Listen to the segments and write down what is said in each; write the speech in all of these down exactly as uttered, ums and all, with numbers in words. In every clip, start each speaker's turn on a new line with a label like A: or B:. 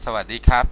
A: สวัสดีครับ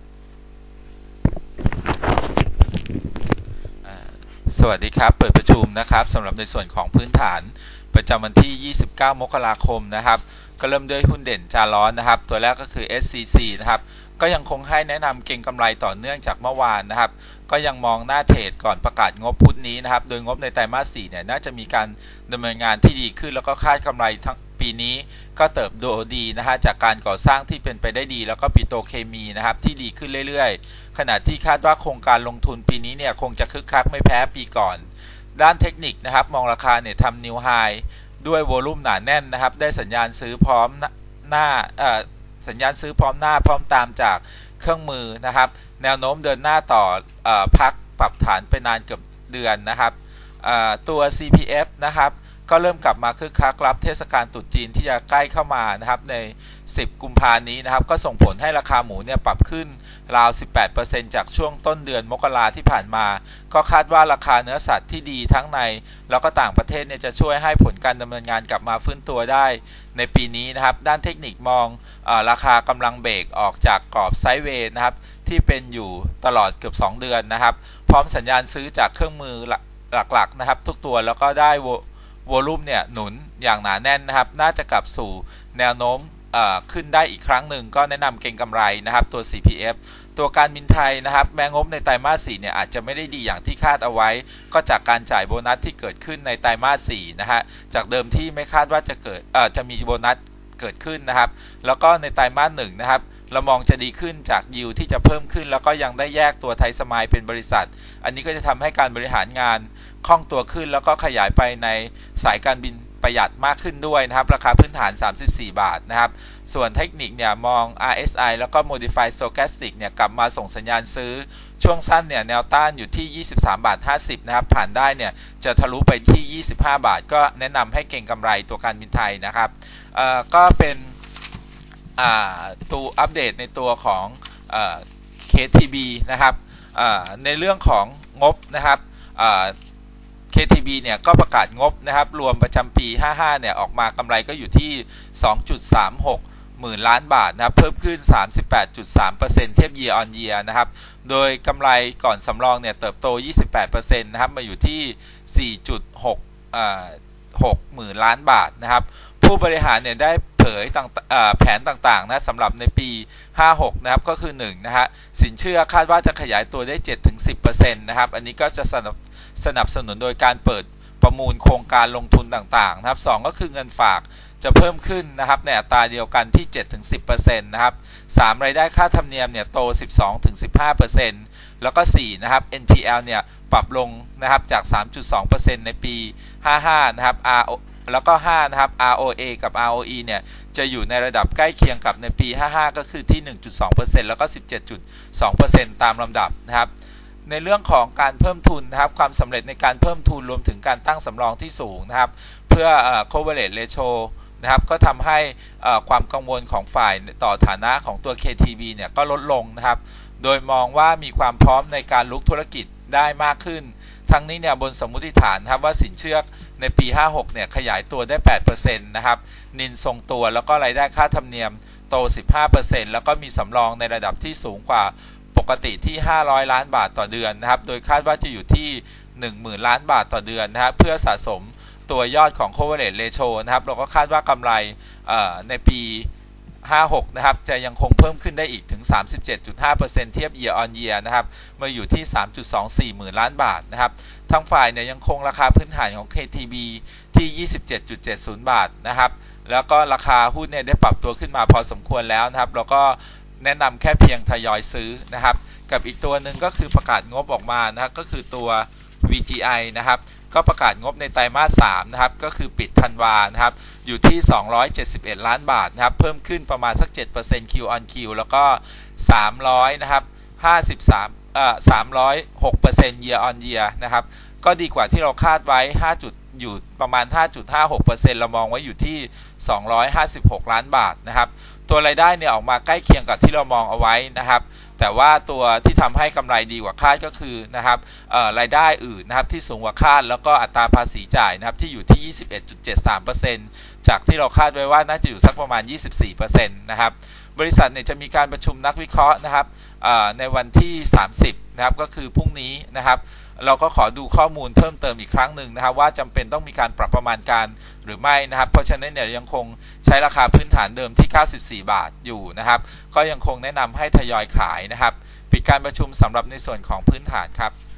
A: สวัสดีครับเปิดประชุมนะครับสำหรับในส่วนของพื้นฐานประจำวันที่ยี่สิบเก้ามกราคมนะครับก็เริ่มด้วยหุ้นเด่นจาร้อนนะครับตัวแรกก็คือ เอส ซี ซี นะครับก็ยังคงให้แนะนำเก็งกำไรต่อเนื่องจากเมื่อวานนะครับก็ยังมองหน้าเทรดก่อนประกาศงบพุธนี้นะครับโดยงบในไตรมาสสี่เนี่ยน่าจะมีการดำเนินงานที่ดีขึ้นแล้วก็คาดกำไรทั้งปีนี้ก็เติบโตดีนะฮะจากการก่อสร้างที่เป็นไปได้ดีแล้วก็ปิโตรเคมีนะครับที่ดีขึ้นเรื่อยๆขณะที่คาดว่าโครงการลงทุนปีนี้เนี่ยคงจะคึกคักไม่แพ้ปีก่อนด้านเทคนิคนะครับมองราคาเนี่ยทำนิวไฮด้วยโวลุ่มหนาแน่นนะครับได้สัญญาณซื้อพร้อมหน้าเอ่อสัญญาณซื้อพร้อมหน้าพร้อมตามจากเครื่องมือนะครับแนวโน้มเดินหน้าต่อเอ่อพักปรับฐานไปนานเกือบเดือนนะครับเอ่อตัว ซี พี เอฟ นะครับก็เริ่มกลับมาคึกคักรับเทศกาลตรุษจีนที่จะใกล้เข้ามานะครับในสิบกุมภาพันธ์นี้นะครับก็ส่งผลให้ราคาหมูเนี่ยปรับขึ้นราว สิบแปดเปอร์เซ็นต์ จากช่วงต้นเดือนมกราที่ผ่านมาก็คาดว่าราคาเนื้อสัตว์ที่ดีทั้งในแล้วก็ต่างประเทศเนี่ยจะช่วยให้ผลการดำเนินงานกลับมาฟื้นตัวได้ในปีนี้นะครับด้านเทคนิคมองเอ่อราคากำลังเบรกออกจากกรอบไซด์เวย์นะครับที่เป็นอยู่ตลอดเกือบสองเดือนนะครับพร้อมสัญญาณซื้อจากเครื่องมือหลักๆนะครับทุกตัวแล้วก็ได้วอลุ่มเนี่ยหนุนอย่างหนาแน่นนะครับน่าจะกลับสู่แนวโน้มขึ้นได้อีกครั้งหนึ่งก็แนะนำเก็งกำไรนะครับตัว ซี พี เอฟ ตัวการบินไทยนะครับแม้งบในไตรมาสสี่เนี่ยอาจจะไม่ได้ดีอย่างที่คาดเอาไว้ก็จากการจ่ายโบนัสที่เกิดขึ้นในไตรมาสสี่นะฮะจากเดิมที่ไม่คาดว่าจะเกิดเอ่อจะมีโบนัสเกิดขึ้นนะครับแล้วก็ในไตรมาสหนึ่งนะครับเรามองจะดีขึ้นจากยิวที่จะเพิ่มขึ้นแล้วก็ยังได้แยกตัวไทยสมายเป็นบริษัทอันนี้ก็จะทำให้การบริหารงานคล่องตัวขึ้นแล้วก็ขยายไปในสายการบินประหยัดมากขึ้นด้วยนะครับราคาพื้นฐานสามสิบสี่บาทนะครับส่วนเทคนิคเนี่ยมอง อาร์ เอส ไอ แล้วก็ Modified Stochastic เนี่ยกลับมาส่งสัญญาณซื้อช่วงสั้นเนี่ยแนวต้านอยู่ที่ยี่สิบสามบาทห้าสิบนะครับผ่านได้เนี่ยจะทะลุไปที่ยี่สิบห้าบาทก็แนะนำให้เก็งกำไรตัวการบินไทยนะครับเอ่อก็เป็นตัวอัปเดตในตัวของ เค ที บี นะครับในเรื่องของงบนะครับ เค ที บี เนี่ยก็ประกาศงบนะครับรวมประจำปีห้าสิบห้าเนี่ยออกมากำไรก็อยู่ที่ สองจุดสามหกหมื่นล้านบาทนะครับเพิ่มขึ้น สามสิบแปดจุดสามเปอร์เซ็นต์ เทียบ year on year นะครับโดยกำไรก่อนสำรองเนี่ยเติบโต ยี่สิบแปดเปอร์เซ็นต์ นะครับมาอยู่ที่ สี่จุดหกหกหมื่นล้านบาทนะครับผู้บริหารเนี่ยได้เผยแผนต่างๆนะสำหรับในปีห้าสิบหกนะครับก็คือหนึ่งนะฮะสินเชื่อคาดว่าจะขยายตัวได้ เจ็ดถึงสิบเปอร์เซ็นต์ นะครับอันนี้ก็จะสนับสนับสนุนโดยการเปิดประมูลโครงการลงทุนต่างๆนะครับสองก็คือเงินฝากจะเพิ่มขึ้นนะครับในอัตราเดียวกันที่ เจ็ดถึงสิบเปอร์เซ็นต์ นะครับสามรายได้ค่าธรรมเนียมเนี่ยโต สิบสองถึงสิบห้าเปอร์เซ็นต์ แล้วก็สี่นะครับ เอ็น พี แอล เนี่ยปรับลงนะครับจาก สามจุดสองเปอร์เซ็นต์ ในปีห้าสิบห้านะครับ R แล้วก็ห้านะครับ อาร์ โอ เอ กับ อาร์ โอ อี เนี่ยจะอยู่ในระดับใกล้เคียงกับในปีห้าสิบห้าก็คือที่ หนึ่งจุดสองเปอร์เซ็นต์ แล้วก็ สิบเจ็ดจุดสองเปอร์เซ็นต์ ตามลำดับนะครับในเรื่องของการเพิ่มทุนนะครับความสำเร็จในการเพิ่มทุนรวมถึงการตั้งสำรองที่สูงนะครับเพื่อ coverage ratio นะครับก็ทำให้ความกังวลของฝ่ายต่อฐานะของตัว เค ที บี เนี่ยก็ลดลงนะครับโดยมองว่ามีความพร้อมในการลุกธุรกิจได้มากขึ้นทั้งนี้เนี่ยบนสมมุติฐานครับว่าสินเชื่อในปีห้าสิบหกเนี่ยขยายตัวได้ แปดเปอร์เซ็นต์ นะครับนินทรงตัวแล้วก็รายได้ค่าธรรมเนียมโต สิบห้าเปอร์เซ็นต์ แล้วก็มีสำรองในระดับที่สูงกว่าปกติที่ห้าร้อยล้านบาทต่อเดือนนะครับโดยคาดว่าจะอยู่ที่ หนึ่งหมื่นล้านบาทต่อเดือนนะครับเพื่อสะสมตัวยอดของ coverage ratio นะครับเราก็คาดว่ากำไรในปีห้าสิบหกนะครับจะยังคงเพิ่มขึ้นได้อีกถึง สามสิบเจ็ดจุดห้าเปอร์เซ็นต์ เทียบ year on year นะครับมาอยู่ที่ สามจุดสองสี่หมื่นล้านบาทนะครับทั้งฝ่ายเนี่ยยังคงราคาพื้นฐานของ เค ที บี ที่ ยี่สิบเจ็ดจุดเจ็ดศูนย์ บาทนะครับแล้วก็ราคาหุ้นเนี่ยได้ปรับตัวขึ้นมาพอสมควรแล้วนะครับแล้วก็แนะนำแค่เพียงทยอยซื้อนะครับกับอีกตัวหนึ่งก็คือประกาศงบออกมานะครับก็คือตัว วี จี ไอ นะครับก็ประกาศงบในไตรมาสสามนะครับก็คือปิดธันวานะครับอยู่ที่สองร้อยเจ็ดสิบเอ็ดล้านบาทนะครับเพิ่มขึ้นประมาณสัก เจ็ดเปอร์เซ็นต์ Q on Q แล้วก็สามร้อยนะครับห้าสิบสามเอ่อสามร้อยหกเปอร์เซ็นต์ year on year นะครับก็ดีกว่าที่เราคาดไว้ห้าจุดอยู่ประมาณ ห้าจุดห้าหกเปอร์เซ็นต์ เรามองไว้อยู่ที่สองร้อยห้าสิบหกล้านบาทนะครับตัวรายได้เนี่ยออกมาใกล้เคียงกับที่เรามองเอาไว้นะครับแต่ว่าตัวที่ทำให้กำไรดีกว่าคาดก็คือนะครับรายได้อื่นนะครับที่สูงกว่าคาดแล้วก็อัตราภาษีจ่ายนะครับที่อยู่ที่ ยี่สิบเอ็ดจุดเจ็ดสามเปอร์เซ็นต์จากที่เราคาดไว้ว่าน่าจะอยู่สักประมาณ ยี่สิบสี่เปอร์เซ็นต์ นะครับบริษัทเนี่ยจะมีการประชุมนักวิเคราะห์นะครับในวันที่สามสิบนะครับก็คือพรุ่งนี้นะครับเราก็ขอดูข้อมูลเพิ่มเติมอีกครั้งหนึ่งนะครับว่าจำเป็นต้องมีการปรับประมาณการหรือไม่นะครับเพราะฉะนั้นเนี่ยยังคงใช้ราคาพื้นฐานเดิมที่เก้าสิบสี่บาทอยู่นะครับก็ยังคงแนะนำให้ทยอยขายนะครับปิดการประชุมสำหรับในส่วนของพื้นฐานครับ